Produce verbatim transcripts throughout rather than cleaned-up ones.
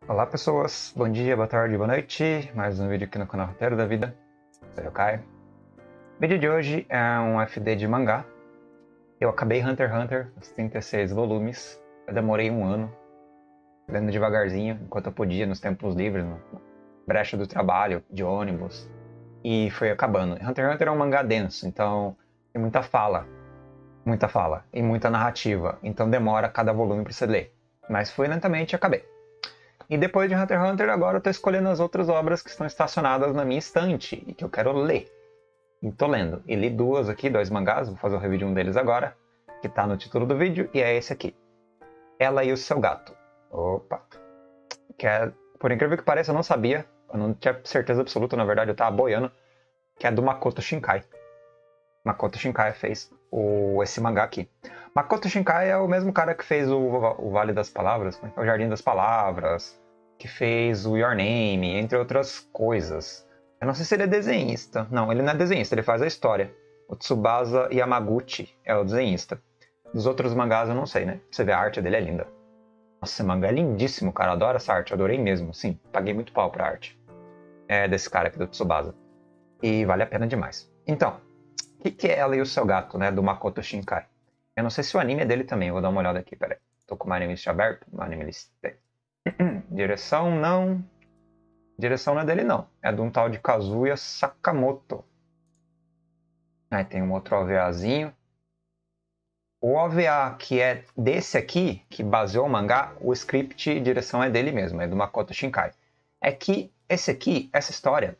Olá pessoas, bom dia, boa tarde, boa noite. Mais um vídeo aqui no canal Roteiro da Vida. Sou eu, Caio. O vídeo de hoje é um F D de mangá. Eu acabei Hunter x Hunter, os trinta e seis volumes. Eu demorei um ano, lendo devagarzinho, enquanto eu podia, nos tempos livres, na brecha do trabalho, de ônibus. E foi acabando. Hunter x Hunter é um mangá denso, então tem muita fala. Muita fala e muita narrativa. Então demora cada volume para você ler. Mas fui lentamente e acabei. E depois de Hunter x Hunter, agora eu estou escolhendo as outras obras que estão estacionadas na minha estante e que eu quero ler. E estou lendo. E li duas aqui, dois mangás, vou fazer o review de um deles agora, que está no título do vídeo, e é esse aqui. Ela e o Seu Gato. Opa! Que é, por incrível que pareça, eu não sabia, eu não tinha certeza absoluta, na verdade eu estava boiando, que é do Makoto Shinkai. Makoto Shinkai fez o, esse mangá aqui. Makoto Shinkai é o mesmo cara que fez o, o Vale das Palavras, o Jardim das Palavras, que fez o Your Name, entre outras coisas. Eu não sei se ele é desenhista. Não, ele não é desenhista, ele faz a história. O Tsubasa Yamaguchi é o desenhista. Dos outros mangás eu não sei, né? Você vê, a arte dele é linda. Nossa, esse mangá é lindíssimo, cara. Eu adoro essa arte, eu adorei mesmo. Sim, paguei muito pau pra arte. É desse cara aqui, do Tsubasa. E vale a pena demais. Então, o que, que é Ela e o Seu Gato, né? Do Makoto Shinkai. Eu não sei se o anime é dele também, eu vou dar uma olhada aqui, peraí. Tô com o Anime aberto, o Anime Direção não. Direção não é dele não. É de um tal de Kazuya Sakamoto. Aí tem um outro OVAzinho. O O V A que é desse aqui, que baseou o mangá, o script e direção é dele mesmo, é do Makoto Shinkai. É que esse aqui, essa história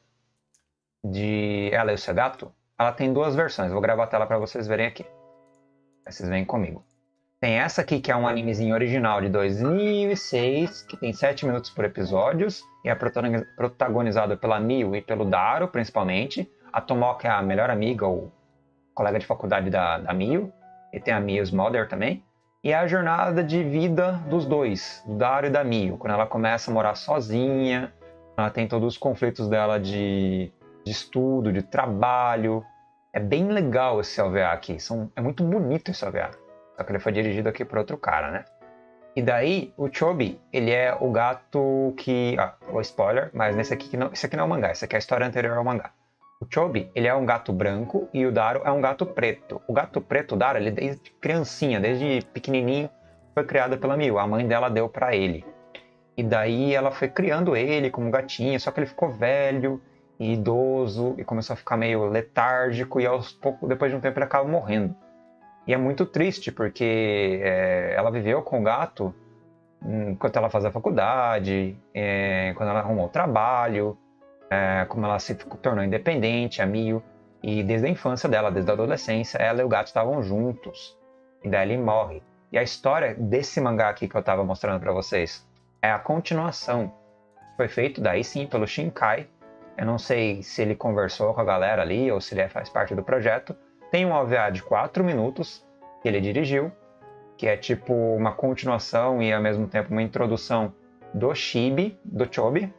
de Ela e o Seu Gato, ela tem duas versões. Vou gravar a tela para vocês verem aqui. Aí vocês vêm comigo. Tem essa aqui, que é um animezinho original de dois mil e seis, que tem sete minutos por episódios, e é protagonizado pela Miu e pelo Daro, principalmente. A Tomoka é a melhor amiga, ou colega de faculdade da, da Miu, e tem a Miu's Mother também. E é a jornada de vida dos dois, do Daro e da Miu, quando ela começa a morar sozinha, ela tem todos os conflitos dela de, de estudo, de trabalho. É bem legal esse O V A aqui, São, é muito bonito esse O V A. Só que ele foi dirigido aqui por outro cara, né? E daí, o Chobi, ele é o gato que... Ah, o spoiler, mas nesse aqui, não, esse aqui não é o mangá, esse aqui é a história anterior ao mangá. O Chobi, ele é um gato branco e o Daro é um gato preto. O gato preto, o Daro, ele desde criancinha, desde pequenininho, foi criado pela Miu. A mãe dela deu pra ele. E daí ela foi criando ele como gatinho, só que ele ficou velho e idoso e começou a ficar meio letárgico e aos poucos, depois de um tempo, ele acaba morrendo. E é muito triste, porque é, ela viveu com o gato enquanto ela fazia faculdade, é, quando ela arrumou trabalho, é, como ela se tornou independente, a Miu. E desde a infância dela, desde a adolescência, ela e o gato estavam juntos. E daí ele morre. E a história desse mangá aqui que eu estava mostrando para vocês é a continuação. Foi feito daí sim pelo Shinkai. Eu não sei se ele conversou com a galera ali ou se ele faz parte do projeto. Tem um O V A de quatro minutos que ele dirigiu, que é tipo uma continuação e ao mesmo tempo uma introdução do Chibi, do Chobi,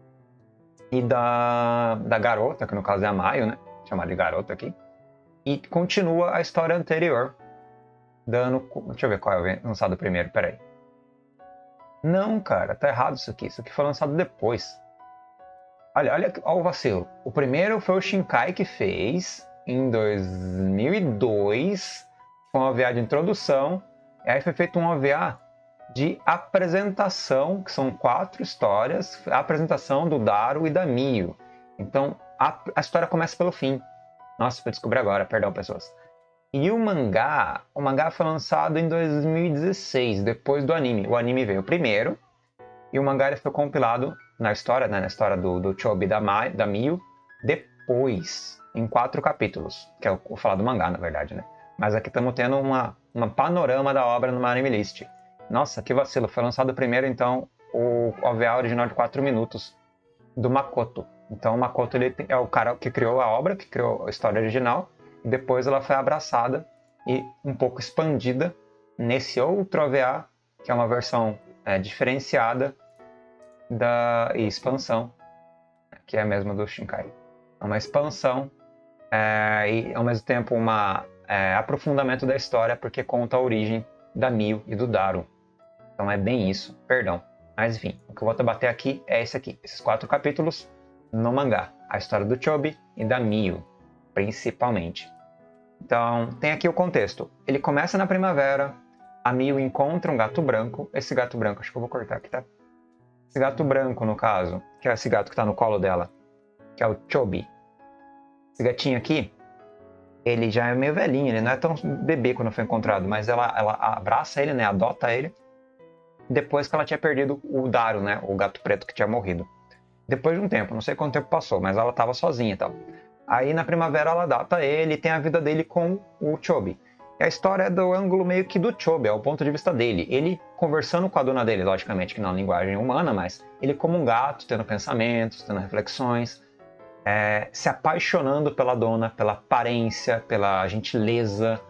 e da, da garota, que no caso é a Mayu, né? Chamada de garota aqui. E continua a história anterior, dando... Deixa eu ver qual é o lançado primeiro, peraí. Não, cara, tá errado isso aqui. Isso aqui foi lançado depois. Olha, olha, olha o vacilo. O primeiro foi o Shinkai que fez em dois mil e dois, com um O V A de introdução, e aí foi feito um O V A de apresentação, que são quatro histórias, a apresentação do Daro e da Miu. Então, a, a história começa pelo fim. Nossa, fui descobrir agora, perdão, pessoas. E o mangá, o mangá foi lançado em dois mil e dezesseis, depois do anime. O anime veio primeiro, e o mangá ele foi compilado na história, né, na história do, do Chobi da, Ma, da Miu, depois, em quatro capítulos, que é o, o falar do mangá, na verdade, né? Mas aqui estamos tendo uma, uma panorama da obra no Anime List. Nossa, que vacilo, foi lançado primeiro, então, o O V A original de quatro minutos, do Makoto. Então, o Makoto ele é o cara que criou a obra, que criou a história original, e depois ela foi abraçada e um pouco expandida nesse outro O V A, que é uma versão é, diferenciada da e expansão, que é a mesma do Shinkai. É uma expansão é, e, ao mesmo tempo, um é, aprofundamento da história, porque conta a origem da Miu e do Daro. Então é bem isso. Perdão. Mas enfim, o que eu vou debater aqui é esse aqui. Esses quatro capítulos no mangá. A história do Chobi e da Miyu, principalmente. Então, tem aqui o contexto. Ele começa na primavera, a Miyu encontra um gato branco. Esse gato branco, acho que eu vou cortar aqui, tá? Esse gato branco, no caso, que é esse gato que tá no colo dela, que é o Chobi. Esse gatinho aqui, ele já é meio velhinho, ele não é tão bebê quando foi encontrado, mas ela, ela abraça ele, né, adota ele, depois que ela tinha perdido o Daru, né, o gato preto que tinha morrido. Depois de um tempo, não sei quanto tempo passou, mas ela tava sozinha e tal. Aí na primavera ela adota ele e tem a vida dele com o Chobi. E a história é do ângulo meio que do Chobi, é o ponto de vista dele. Ele conversando com a dona dele, logicamente que não é linguagem humana, mas ele como um gato, tendo pensamentos, tendo reflexões, é, se apaixonando pela dona, pela aparência, pela gentileza,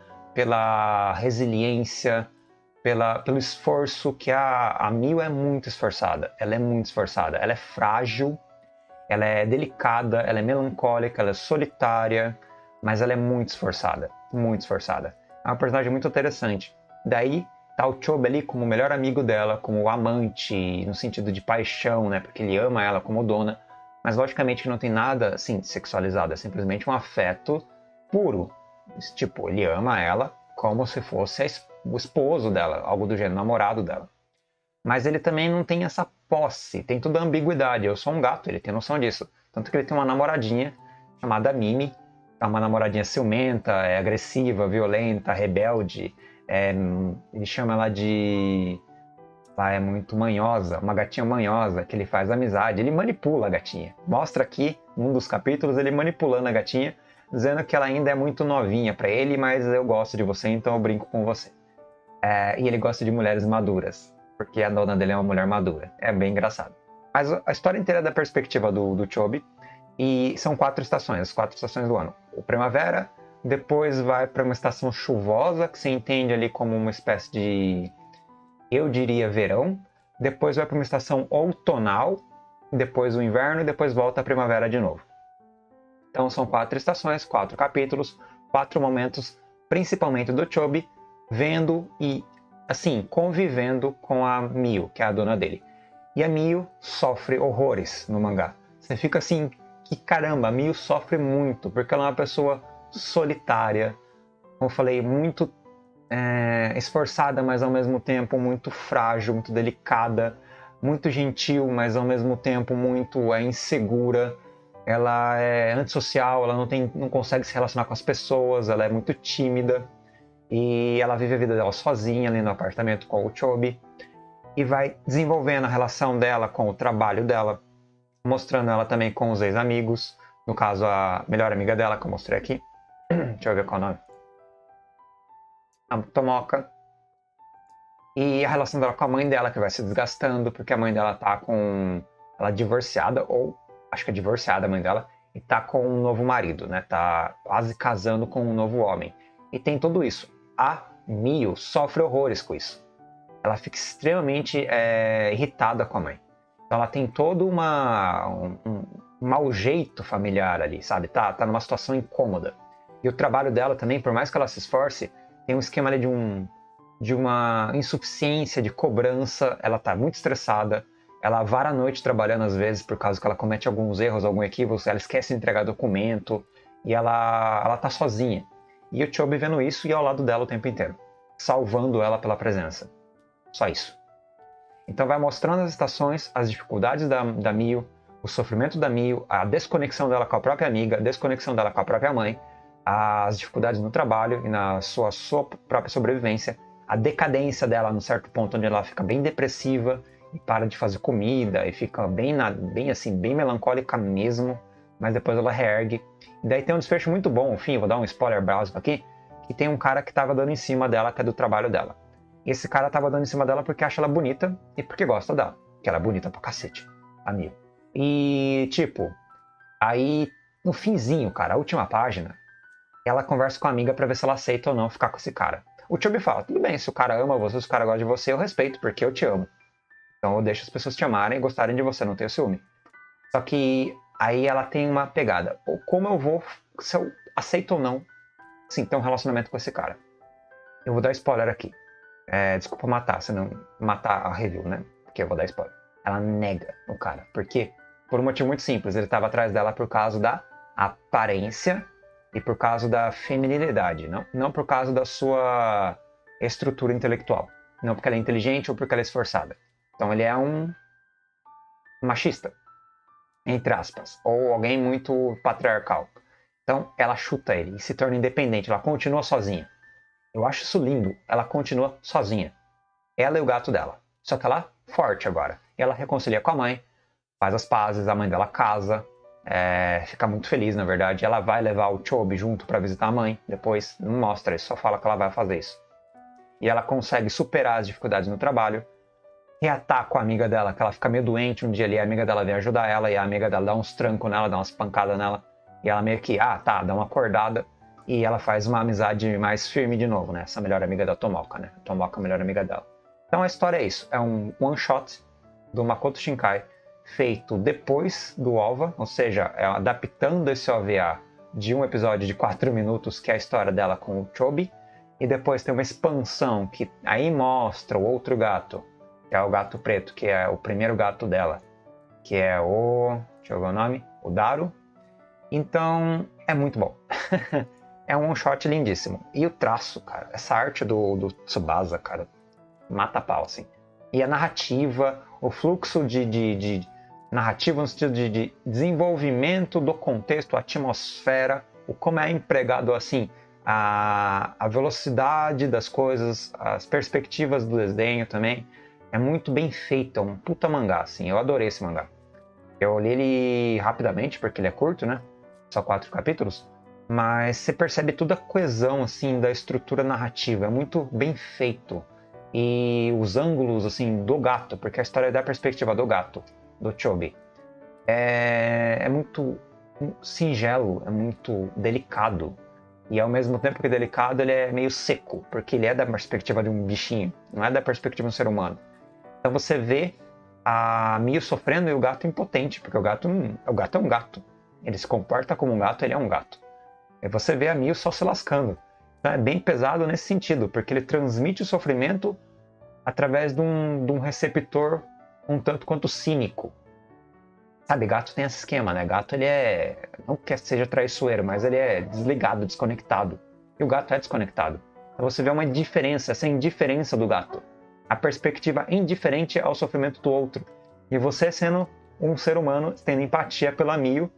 pela resiliência, pela, pelo esforço, que a, a Miyu é muito esforçada. Ela é muito esforçada, ela é frágil, ela é delicada, ela é melancólica, ela é solitária, mas ela é muito esforçada, muito esforçada. É uma personagem muito interessante. Daí tá o Chobi ali como o melhor amigo dela, como o amante, no sentido de paixão, né? Porque ele ama ela como dona. Mas logicamente que não tem nada assim sexualizado, é simplesmente um afeto puro. Tipo, ele ama ela como se fosse o esposo dela, algo do gênero, namorado dela. Mas ele também não tem essa posse, tem toda a ambiguidade. Eu sou um gato, ele tem noção disso. Tanto que ele tem uma namoradinha chamada Mimi. É uma namoradinha ciumenta, é agressiva, violenta, rebelde. É, ele chama ela de... Ela é muito manhosa, uma gatinha manhosa, que ele faz amizade. Ele manipula a gatinha. Mostra aqui, num dos capítulos, ele manipulando a gatinha, dizendo que ela ainda é muito novinha para ele, mas eu gosto de você, então eu brinco com você. É, e ele gosta de mulheres maduras, porque a dona dele é uma mulher madura. É bem engraçado. Mas a história inteira é da perspectiva do, do Chobi. E são quatro estações, as quatro estações do ano. O primavera, depois vai para uma estação chuvosa, que se entende ali como uma espécie de, eu diria, verão. Depois vai para uma estação outonal, depois o inverno e depois volta a primavera de novo. Então são quatro estações, quatro capítulos, quatro momentos, principalmente do Chobi, vendo e, assim, convivendo com a Miyu, que é a dona dele. E a Miyu sofre horrores no mangá. Você fica assim... que caramba, a Miyu sofre muito, porque ela é uma pessoa solitária, como eu falei, muito é, esforçada, mas ao mesmo tempo muito frágil, muito delicada, muito gentil, mas ao mesmo tempo muito é, insegura. Ela é antissocial, ela não, tem, não consegue se relacionar com as pessoas, ela é muito tímida, e ela vive a vida dela sozinha ali no apartamento com o Chobi, e vai desenvolvendo a relação dela com o trabalho dela, mostrando ela também com os ex-amigos, no caso a melhor amiga dela, que eu mostrei aqui. Deixa eu ver qual é o nome. A Tomoka. E a relação dela com a mãe dela, que vai se desgastando, porque a mãe dela tá com... ela é divorciada, ou acho que é divorciada a mãe dela, e tá com um novo marido, né? Tá quase casando com um novo homem. E tem tudo isso. A Miyu sofre horrores com isso. Ela fica extremamente é, irritada com a mãe. Então ela tem todo uma, um, um mau jeito familiar ali, sabe? Tá, tá numa situação incômoda. E o trabalho dela também, por mais que ela se esforce, tem um esquema ali de, um, de uma insuficiência, de cobrança. Ela tá muito estressada. Ela vara a noite trabalhando às vezes por causa que ela comete alguns erros, algum equívoco. Ela esquece de entregar documento. E ela, ela tá sozinha. E o Chobi vendo isso e ao lado dela o tempo inteiro. Salvando ela pela presença. Só isso. Então vai mostrando as estações, as dificuldades da, da Miyu, o sofrimento da Miyu, a desconexão dela com a própria amiga, a desconexão dela com a própria mãe, as dificuldades no trabalho e na sua, sua própria sobrevivência, a decadência dela num certo ponto onde ela fica bem depressiva e para de fazer comida e fica bem, na, bem assim, bem melancólica mesmo, mas depois ela reergue. E daí tem um desfecho muito bom, enfim, vou dar um spoiler básico aqui, que tem um cara que estava dando em cima dela, que é do trabalho dela. Esse cara tava dando em cima dela porque acha ela bonita e porque gosta dela. Que ela é bonita pra cacete, a Miyu. E, tipo, aí no finzinho, cara, a última página, ela conversa com a amiga pra ver se ela aceita ou não ficar com esse cara. O Chobi fala, tudo bem, se o cara ama você, se o cara gosta de você, eu respeito, porque eu te amo. Então eu deixo as pessoas te amarem e gostarem de você, não tenho ciúme. Só que aí ela tem uma pegada. Como eu vou, se eu aceito ou não, sim, ter um relacionamento com esse cara. Eu vou dar spoiler aqui. É, desculpa matar, se não matar a review, né? porque eu vou dar spoiler. Ela nega o cara. Por quê? Por um motivo muito simples. Ele estava atrás dela por causa da aparência e por causa da feminilidade. Não, não por causa da sua estrutura intelectual. Não porque ela é inteligente ou porque ela é esforçada. Então ele é um machista, entre aspas. Ou alguém muito patriarcal. Então ela chuta ele e se torna independente. Ela continua sozinha. Eu acho isso lindo. Ela continua sozinha. Ela e o gato dela. Só que ela é forte agora. E ela reconcilia com a mãe. Faz as pazes. A mãe dela casa. É, fica muito feliz, na verdade. Ela vai levar o Chobi junto para visitar a mãe. Depois não mostra isso. Só fala que ela vai fazer isso. E ela consegue superar as dificuldades no trabalho. Reataca a amiga dela. Que ela fica meio doente um dia ali. A amiga dela vem ajudar ela. E a amiga dela dá uns trancos nela. Dá umas pancadas nela. E ela meio que, ah, tá, dá uma acordada. E ela faz uma amizade mais firme de novo, né? Essa melhor amiga da Tomoka, né? A Tomoka é a melhor amiga dela. Então a história é isso. É um one shot do Makoto Shinkai feito depois do O V A. Ou seja, é adaptando esse O V A de um episódio de quatro minutos, que é a história dela com o Chobi. E depois tem uma expansão que aí mostra o outro gato. Que é o gato preto, que é o primeiro gato dela. Que é o... deixa eu ver o nome. O Daru. Então, é muito bom. É um one shot lindíssimo. E o traço, cara, essa arte do, do Tsubasa, cara, mata a pau, assim. E a narrativa, o fluxo de, de, de narrativa no sentido de, de desenvolvimento do contexto, a atmosfera, o como é empregado, assim, a, a velocidade das coisas, as perspectivas do desenho também. É muito bem feito, é um puta mangá, assim. Eu adorei esse mangá. Eu li ele rapidamente, porque ele é curto, né? Só quatro capítulos. Mas você percebe toda a coesão, assim, da estrutura narrativa. É muito bem feito. E os ângulos, assim, do gato, porque a história é da perspectiva do gato, do Chobi. É, é muito singelo, é muito delicado. E ao mesmo tempo que delicado, ele é meio seco, porque ele é da perspectiva de um bichinho, não é da perspectiva de um ser humano. Então você vê a Miu sofrendo e o gato impotente, porque o gato, o gato é um gato. Ele se comporta como um gato, ele é um gato. E você vê a Miu só se lascando. Então é bem pesado nesse sentido, porque ele transmite o sofrimento através de um, de um receptor um tanto quanto cínico. Sabe, gato tem esse esquema, né? Gato, ele é... não que seja traiçoeiro, mas ele é desligado, desconectado. E o gato é desconectado. Então você vê uma indiferença, essa indiferença do gato. A perspectiva indiferente ao sofrimento do outro. E você sendo um ser humano, tendo empatia pela Miu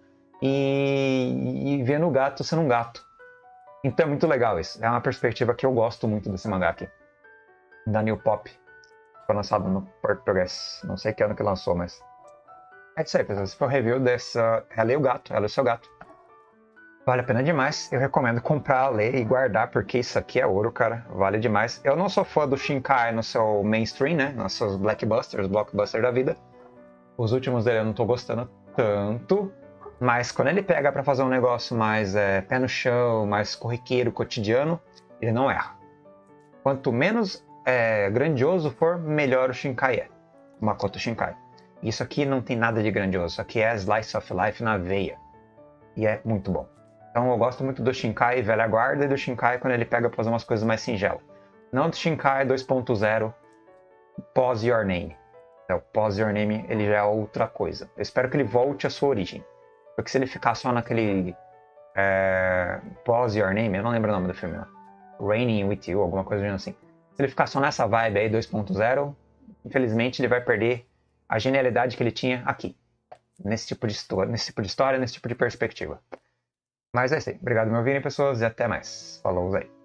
e, e vendo o gato sendo um gato. Então é muito legal isso. É uma perspectiva que eu gosto muito desse mangá aqui. Da New Pop. Foi lançado no português. Não sei que ano que lançou, mas... é isso aí, pessoal. Esse foi o review dessa... Ela e o gato. Ela e o seu gato. Vale a pena demais. Eu recomendo comprar, ler e guardar, porque isso aqui é ouro, cara. Vale demais. Eu não sou fã do Shinkai no seu mainstream, né? Nos seus blockbusters, blockbusters da vida. Os últimos dele eu não tô gostando tanto. Mas quando ele pega pra fazer um negócio mais é, pé no chão, mais corriqueiro, cotidiano, ele não erra. Quanto menos é, grandioso for, melhor o Shinkai é. O Makoto Shinkai. Isso aqui não tem nada de grandioso. Isso aqui é Slice of Life na veia. E é muito bom. Então eu gosto muito do Shinkai velha guarda e do Shinkai quando ele pega pra fazer umas coisas mais singelas. Não do Shinkai dois ponto zero pós Your Name. Então, pós Your Name ele já é outra coisa. Eu espero que ele volte à sua origem. Porque se ele ficar só naquele é, pós Your Name, eu não lembro o nome do filme, não. Raining With You, alguma coisa assim. Se ele ficar só nessa vibe aí dois ponto zero, infelizmente ele vai perder a genialidade que ele tinha aqui. Nesse tipo de história, nesse tipo de história, nesse tipo de perspectiva. Mas é isso aí. Obrigado por me ouvirem, pessoas, e até mais. Falou aí.